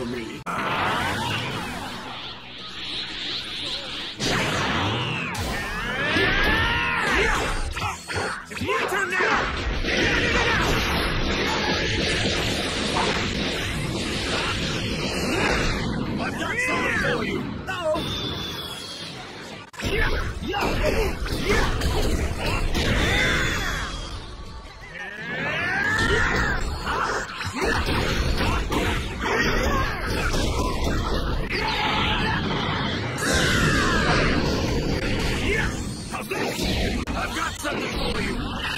for me. It's my turn now! I've got something for you! No! How's that? I've got something for you!